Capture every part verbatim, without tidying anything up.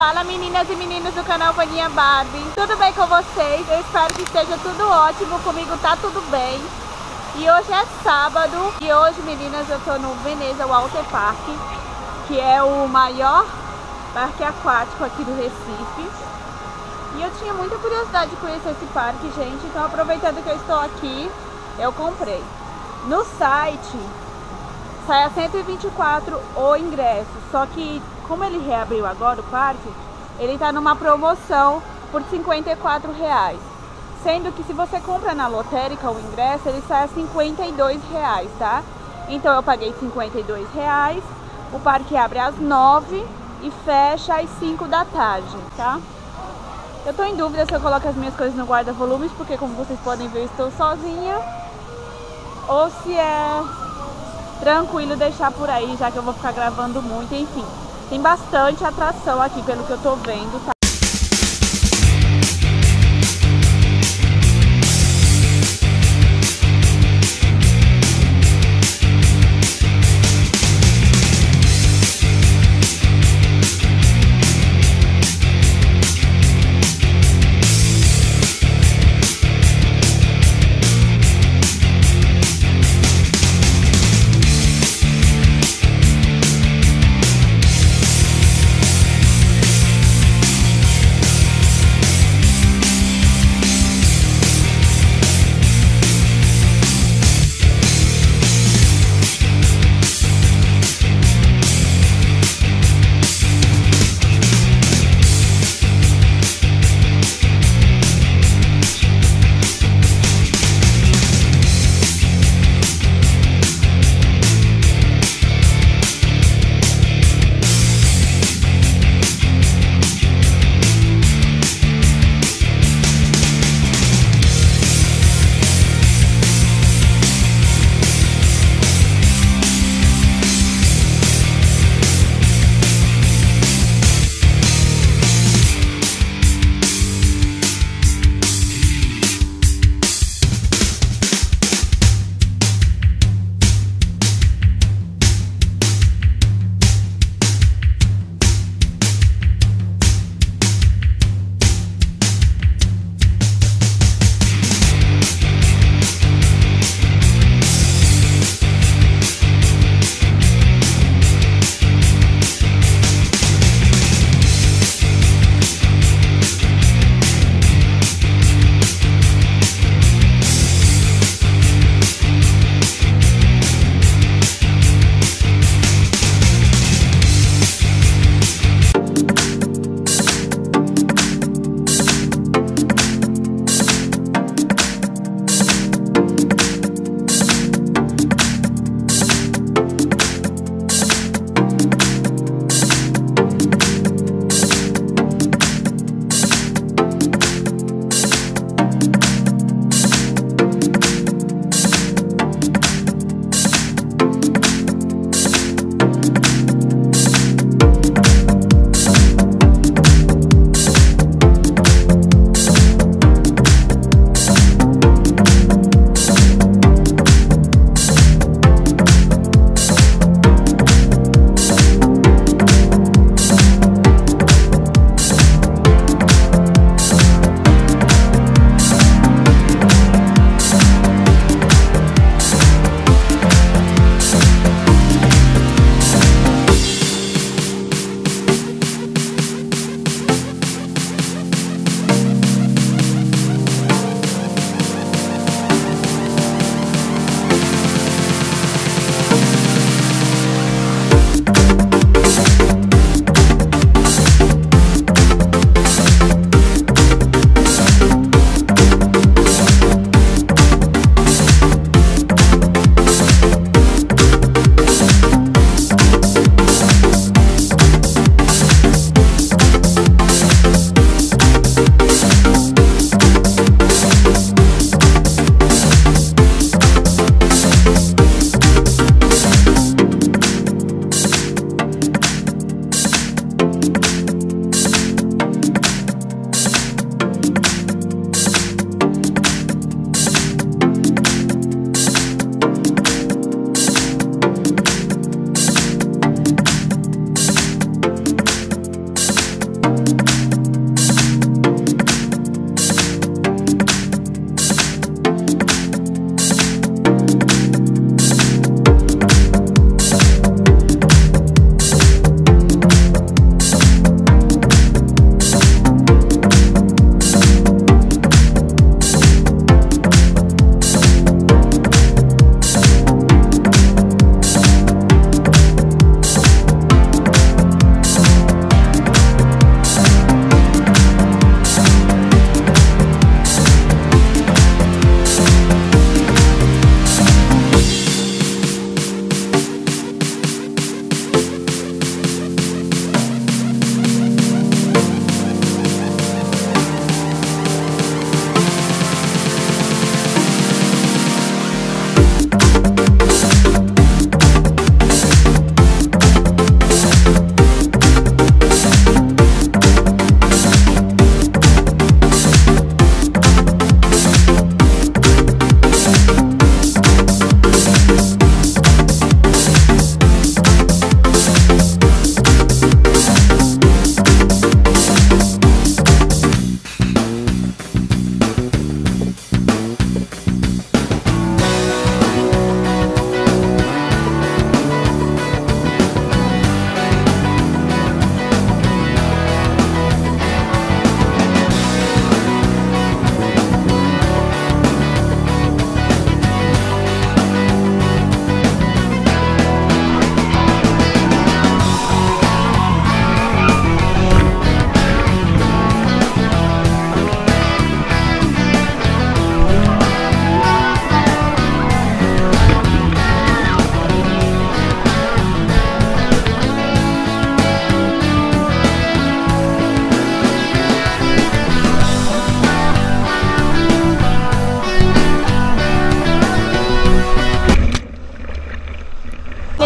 Fala meninas e meninos do canal Vaninha Barbie, tudo bem com vocês? Eu espero que esteja tudo ótimo, comigo tá tudo bem. E hoje é sábado e hoje, meninas, eu tô no Veneza Water Park, que é o maior parque aquático aqui do Recife. E eu tinha muita curiosidade de conhecer esse parque, gente, então aproveitando que eu estou aqui, eu comprei. No site sai a cento e vinte e quatro o ingresso, só que como ele reabriu agora o parque, ele tá numa promoção por cinquenta e quatro reais. Sendo que se você compra na lotérica o ingresso, ele sai a cinquenta e dois reais, tá? Então eu paguei cinquenta e dois reais, o parque abre às nove e fecha às cinco da tarde, tá? Eu tô em dúvida se eu coloco as minhas coisas no guarda-volumes, porque como vocês podem ver eu estou sozinha, ou se é tranquilo deixar por aí, já que eu vou ficar gravando muito, enfim. Tem bastante atração aqui, pelo que eu tô vendo, tá?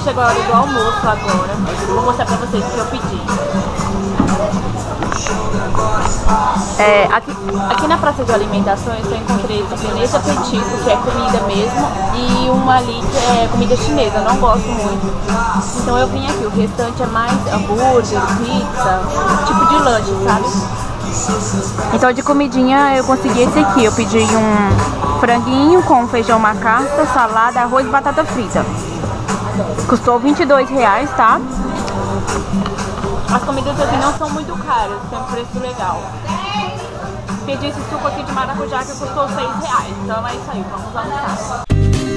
chegou a hora do almoço agora. Vou mostrar pra vocês o que eu pedi. É, aqui, aqui na praça de alimentações eu encontrei esse Veneza petisco, que é comida mesmo, e uma ali que é comida chinesa, eu não gosto muito. Então eu vim aqui, o restante é mais hambúrguer, pizza, tipo de lanche, sabe? Então de comidinha eu consegui esse aqui, eu pedi um franguinho com feijão macaça, salada, arroz e batata frita. Custou vinte e dois reais, tá? As comidas aqui não são muito caras, tem um preço legal. Pedi esse suco aqui de maracujá que custou seis reais. Então é isso aí, vamos almoçar.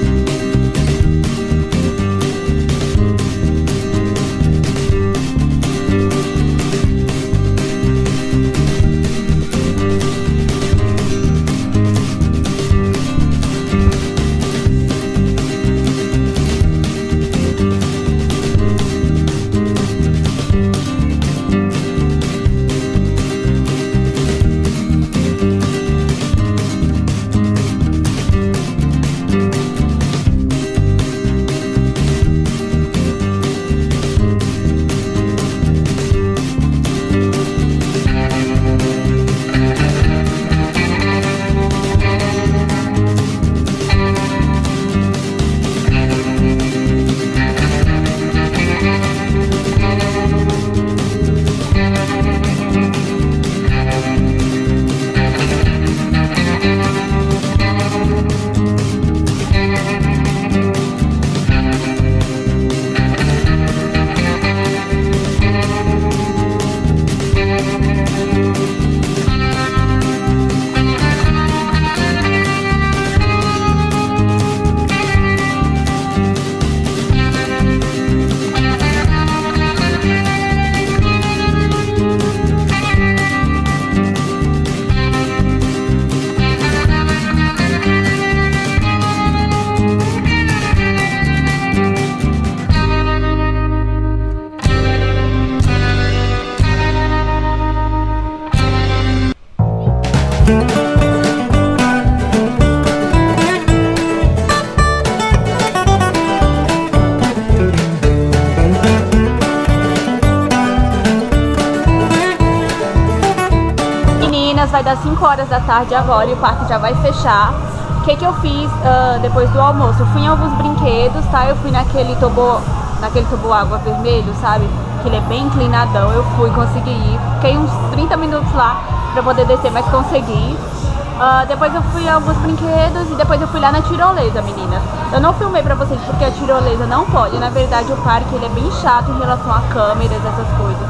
Vai dar cinco horas da tarde agora e o parque já vai fechar. O que que eu fiz uh, depois do almoço? Eu fui em alguns brinquedos, tá? Eu fui naquele tobô, naquele tobô água vermelho, sabe? Que ele é bem inclinadão. Eu fui, consegui ir. Fiquei uns trinta minutos lá pra poder descer, mas consegui. Uh, depois eu fui em alguns brinquedos e depois eu fui lá na tirolesa, meninas. Eu não filmei pra vocês porque a tirolesa não pode. Na verdade o parque ele é bem chato em relação a câmeras, essas coisas.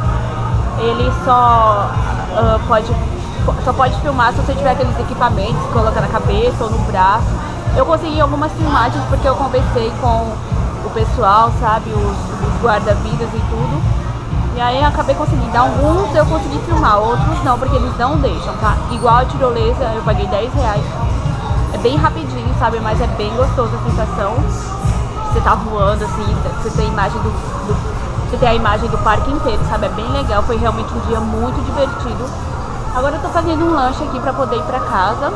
Ele só uh, pode... Só pode filmar se você tiver aqueles equipamentos, colocar na cabeça ou no braço. Eu consegui algumas filmagens porque eu conversei com o pessoal, sabe, os, os guarda-vidas e tudo. E aí eu acabei conseguindo. Alguns eu consegui filmar, outros não, porque eles não deixam, tá? Igual a tirolesa, eu paguei dez reais. É bem rapidinho, sabe, mas é bem gostoso a sensação. Você tá voando, assim, você tem a imagem do, do, você tem a imagem do parque inteiro, sabe? É bem legal, foi realmente um dia muito divertido. Agora eu tô fazendo um lanche aqui pra poder ir pra casa.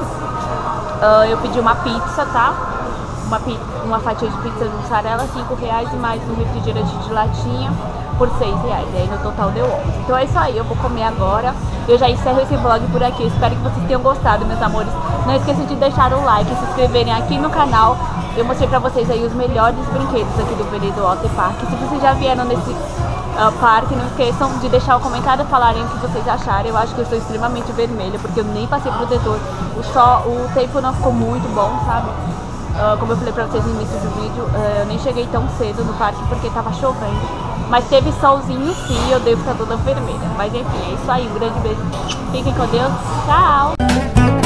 Uh, eu pedi uma pizza, tá? Uma, uma fatia de pizza de mussarela, cinco reais e mais um refrigerante de latinha por seis reais. E aí no total deu onze. Então é isso aí, eu vou comer agora. Eu já encerro esse vlog por aqui. Eu espero que vocês tenham gostado, meus amores. Não esqueçam de deixar o like e se inscreverem aqui no canal. Eu mostrei pra vocês aí os melhores brinquedos aqui do Veneza Water Park. Se vocês já vieram nesse uh, parque, não esqueçam de deixar o comentário e falarem o que vocês acharam. Eu acho que eu estou extremamente vermelha, porque eu nem passei protetor. O, sol, o tempo não ficou muito bom, sabe? Uh, como eu falei pra vocês no início do vídeo, uh, eu nem cheguei tão cedo no parque porque tava chovendo. Mas teve solzinho sim, eu devo estar toda vermelha. Mas enfim, é isso aí, um grande beijo. Fiquem com Deus, tchau!